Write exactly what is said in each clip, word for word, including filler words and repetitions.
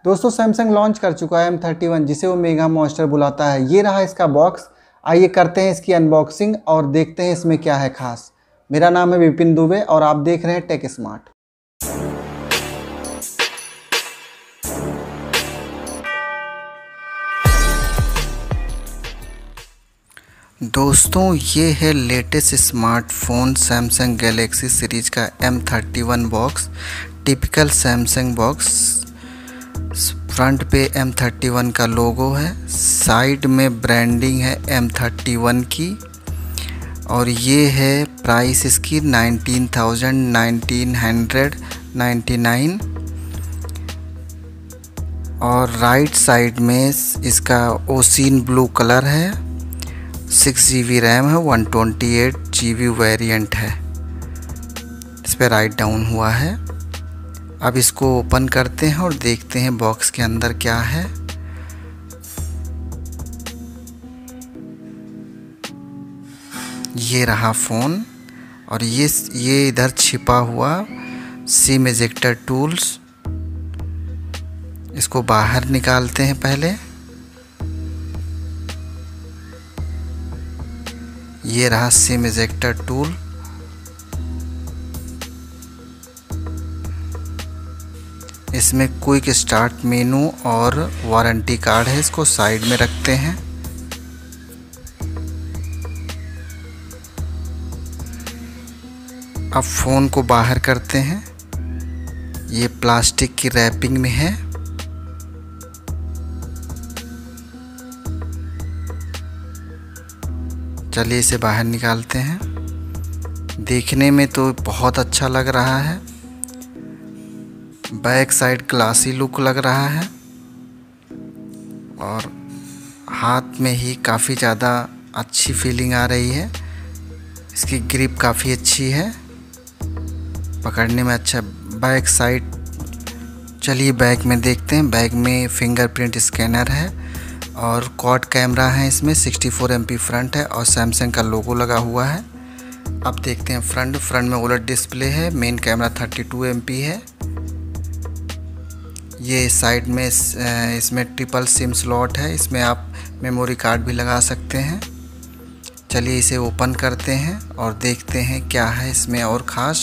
दोस्तों Samsung launch कर चुका है एम थर्टी वन, जिसे वो मेगा मॉन्स्टर बुलाता है। ये रहा इसका बॉक्स। आइए करते हैं इसकी अनबॉक्सिंग और देखते हैं इसमें क्या है खास। मेरा नाम है विपिन दुबे और आप देख रहे हैं टेक स्मार्ट। दोस्तों ये है latest smartphone Samsung Galaxy series का M thirty one box. Typical Samsung box. Front पे एम थर्टी वन का लोगो है, साइड में ब्रांडिंग है एम थर्टी वन की और ये है प्राइस इसकी nineteen thousand nineteen hundred ninety nine. और राइट साइड में इसका ओसीन ब्लू कलर है, सिक्स जी बी रैम है, one twenty eight G B variant है। इस पर राइट डाउन हुआ है। अब इसको ओपन करते हैं और देखते हैं बॉक्स के अंदर क्या है। ये रहा फ़ोन और ये ये इधर छिपा हुआ सिम इजेक्टर टूल्स। इसको बाहर निकालते हैं पहले। ये रहा सिम इजेक्टर टूल। इसमें क्विक स्टार्ट मेनू और वारंटी कार्ड है, इसको साइड में रखते हैं। अब फ़ोन को बाहर करते हैं। ये प्लास्टिक की रैपिंग में है। चलिए इसे बाहर निकालते हैं। देखने में तो बहुत अच्छा लग रहा है। बैक साइड ग्लासी लुक लग रहा है और हाथ में ही काफ़ी ज़्यादा अच्छी फीलिंग आ रही है। इसकी ग्रिप काफ़ी अच्छी है, पकड़ने में अच्छा। बैक साइड, चलिए बैक में देखते हैं। बैक में फिंगरप्रिंट स्कैनर है और क्वाड कैमरा है। इसमें sixty four M P front है और सैमसंग का लोगो लगा हुआ है। अब देखते हैं फ्रंट फ्रंट में ओलेड डिस्प्ले है। Main camera thirty two M P है। ये साइड में इसमें ट्रिपल सिम स्लॉट है, इसमें आप मेमोरी कार्ड भी लगा सकते हैं। चलिए इसे ओपन करते हैं और देखते हैं क्या है इसमें और ख़ास।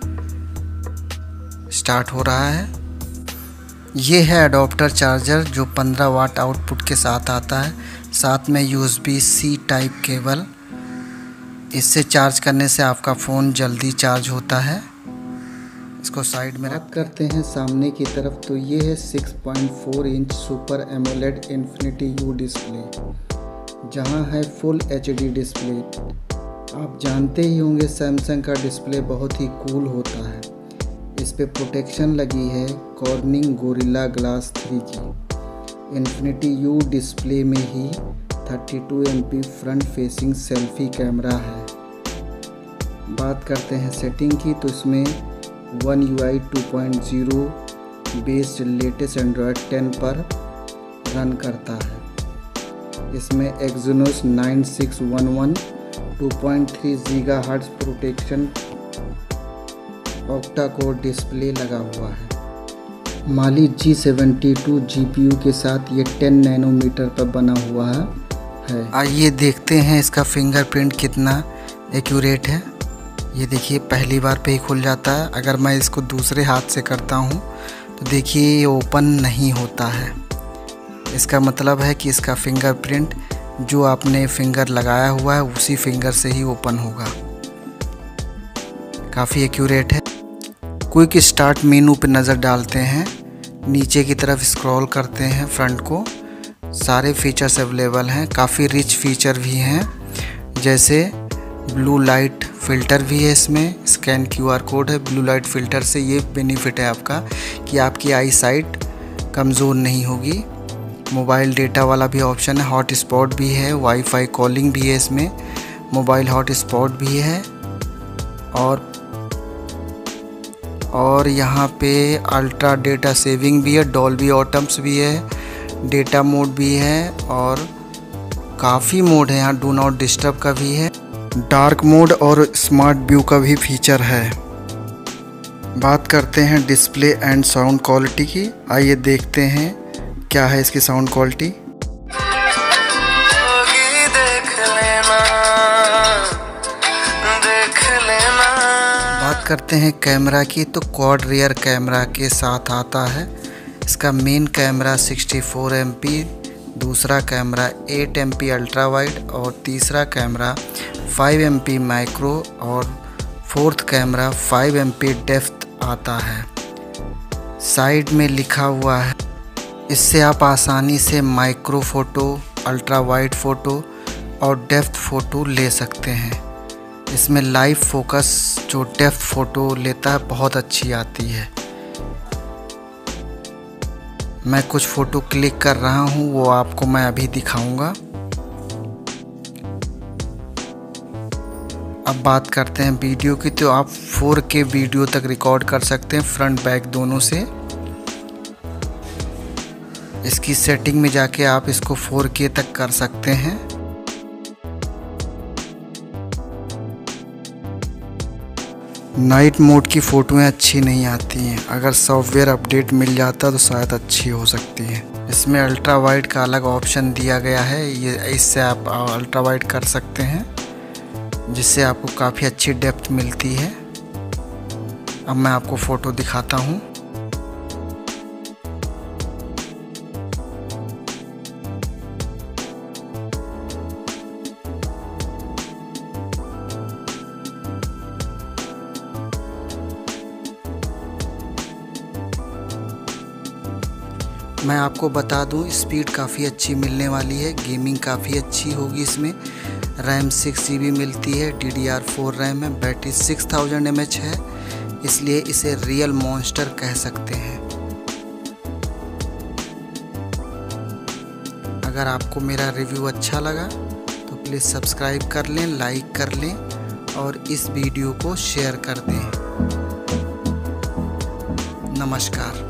स्टार्ट हो रहा है। ये है अडोप्टर चार्जर जो पंद्रह वाट आउटपुट के साथ आता है। साथ में U S B C type cable. इससे चार्ज करने से आपका फ़ोन जल्दी चार्ज होता है। इसको साइड में रख करते हैं सामने की तरफ। तो ये है six point four inch super AMOLED infinity U display, जहां है फुल एच डी डिस्प्ले। आप जानते ही होंगे सैमसंग का डिस्प्ले बहुत ही कूल होता है। इस पे प्रोटेक्शन लगी है कॉर्निंग गोरिल्ला ग्लास थ्री की। इन्फिनिटी यू डिस्प्ले में ही thirty two M P front facing selfie camera है। बात करते हैं सेटिंग की, तो इसमें one U I two point zero based latest Android ten पर रन करता है। इसमें Exynos nine six one one two point three gigahertz protection octa core display लगा हुआ है। Mali G seventy two G P U के साथ ये टेन नैनोमीटर पर बना हुआ है। आइए देखते हैं इसका फिंगरप्रिंट कितना एक्यूरेट है। ये देखिए पहली बार पे ही खुल जाता है। अगर मैं इसको दूसरे हाथ से करता हूँ तो देखिए ये ओपन नहीं होता है। इसका मतलब है कि इसका फिंगरप्रिंट जो आपने फिंगर लगाया हुआ है उसी फिंगर से ही ओपन होगा। काफ़ी एक्यूरेट है। क्विक स्टार्ट मेनू पे नज़र डालते हैं। नीचे की तरफ स्क्रॉल करते हैं फ्रंट को। सारे फीचर्स अवेलेबल हैं। काफ़ी रिच फीचर भी हैं, जैसे ब्लू लाइट फ़िल्टर भी है इसमें। स्कैन क्यू आर कोड है। ब्लू लाइट फ़िल्टर से ये बेनिफिट है आपका कि आपकी आई साइट कमज़ोर नहीं होगी। मोबाइल डेटा वाला भी ऑप्शन है। हॉट स्पॉट भी है, वाईफाई कॉलिंग भी है इसमें, मोबाइल हॉट स्पॉट भी है और और यहाँ पे अल्ट्रा डेटा सेविंग भी है, डॉल्बी ऑटम्स भी है, डेटा मोड भी है और काफ़ी मोड है यहाँ। डू नॉट डिस्टर्ब का भी है, डार्क मोड और स्मार्ट व्यू का भी फीचर है। बात करते हैं डिस्प्ले एंड साउंड क्वालिटी की। आइए देखते हैं क्या है इसकी साउंड क्वालिटी। बात करते हैं कैमरा की, तो क्वाड रियर कैमरा के साथ आता है। इसका main camera sixty four M P, दूसरा camera eight M P ultra wide और तीसरा camera five M P micro और fourth camera five M P depth आता है। साइड में लिखा हुआ है, इससे आप आसानी से micro photo, ultra wide photo और डेप्थ फ़ोटो ले सकते हैं। इसमें लाइव फोकस जो डेप्थ फ़ोटो लेता है बहुत अच्छी आती है। मैं कुछ फ़ोटो क्लिक कर रहा हूँ, वो आपको मैं अभी दिखाऊंगा। अब बात करते हैं वीडियो की, तो आप फोर के वीडियो तक रिकॉर्ड कर सकते हैं फ्रंट बैक दोनों से। इसकी सेटिंग में जाके आप इसको फोर के तक कर सकते हैं। नाइट मोड की फ़ोटोएं अच्छी नहीं आती हैं, अगर सॉफ्टवेयर अपडेट मिल जाता तो शायद अच्छी हो सकती है। इसमें अल्ट्रा वाइड का अलग ऑप्शन दिया गया है, ये इससे आप अल्ट्रा वाइड कर सकते हैं, जिससे आपको काफ़ी अच्छी डेप्थ मिलती है। अब मैं आपको फ़ोटो दिखाता हूँ। मैं आपको बता दूं, स्पीड काफ़ी अच्छी मिलने वाली है, गेमिंग काफ़ी अच्छी होगी इसमें। रैम सिक्स जी बी मिलती है, D D R four RAM है, battery six thousand M H है, इसलिए इसे रियल मॉन्स्टर कह सकते हैं। अगर आपको मेरा रिव्यू अच्छा लगा तो प्लीज़ सब्सक्राइब कर लें, लाइक कर लें और इस वीडियो को शेयर कर दें। नमस्कार।